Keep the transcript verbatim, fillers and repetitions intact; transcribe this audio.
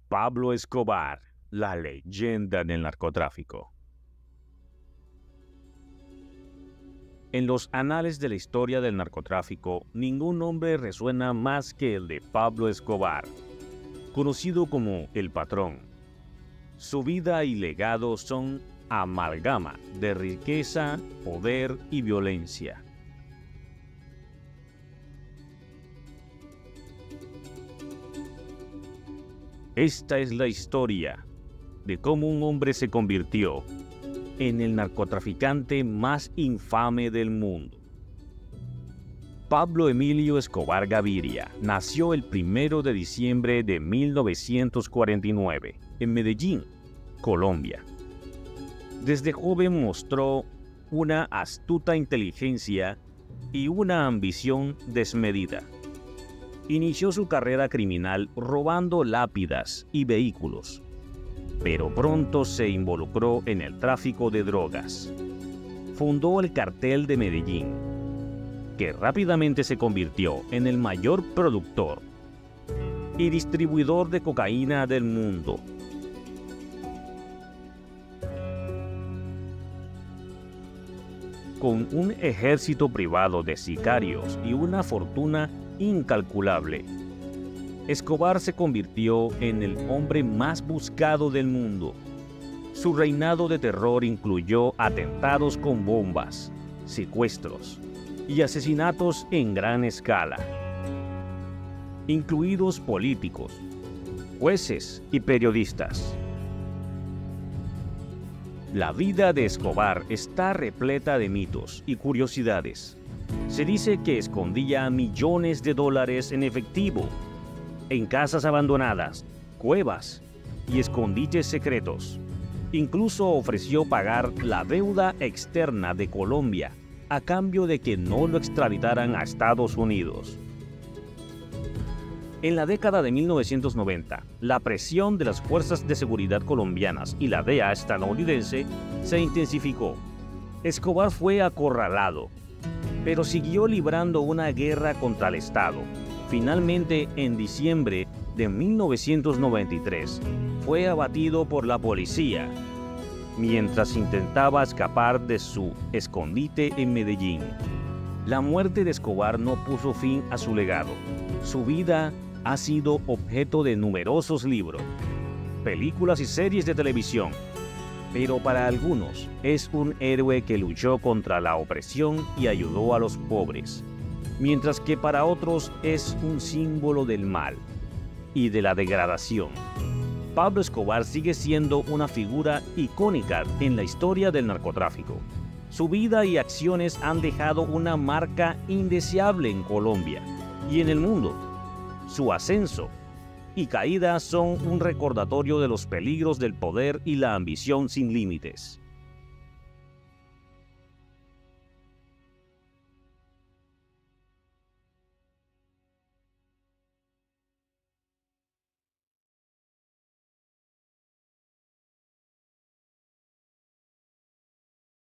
Pablo Escobar, la leyenda del narcotráfico. En los anales de la historia del narcotráfico, ningún nombre resuena más que el de Pablo Escobar, conocido como El Patrón. Su vida y legado son amalgama de riqueza, poder y violencia. Esta es la historia de cómo un hombre se convirtió en el narcotraficante más infame del mundo. Pablo Emilio Escobar Gaviria nació el primero de diciembre de mil novecientos cuarenta y nueve en Medellín, Colombia. Desde joven mostró una astuta inteligencia y una ambición desmedida. Inició su carrera criminal robando lápidas y vehículos, pero pronto se involucró en el tráfico de drogas. Fundó el Cartel de Medellín, que rápidamente se convirtió en el mayor productor y distribuidor de cocaína del mundo. Con un ejército privado de sicarios y una fortuna incalculable, Escobar se convirtió en el hombre más buscado del mundo. Su reinado de terror incluyó atentados con bombas, secuestros y asesinatos en gran escala, incluidos políticos, jueces y periodistas. La vida de Escobar está repleta de mitos y curiosidades. Se dice que escondía millones de dólares en efectivo, en casas abandonadas, cuevas y escondites secretos. Incluso ofreció pagar la deuda externa de Colombia a cambio de que no lo extraditaran a Estados Unidos. En la década de mil novecientos noventa, la presión de las fuerzas de seguridad colombianas y la D E A estadounidense se intensificó. Escobar fue acorralado, pero siguió librando una guerra contra el Estado. Finalmente, en diciembre de mil novecientos noventa y tres, fue abatido por la policía mientras intentaba escapar de su escondite en Medellín. La muerte de Escobar no puso fin a su legado. Su vida ha sido objeto de numerosos libros, películas y series de televisión, pero para algunos es un héroe que luchó contra la opresión y ayudó a los pobres, mientras que para otros es un símbolo del mal y de la degradación. Pablo Escobar sigue siendo una figura icónica en la historia del narcotráfico. Su vida y acciones han dejado una marca indeseable en Colombia y en el mundo. Su ascenso y caída son un recordatorio de los peligros del poder y la ambición sin límites.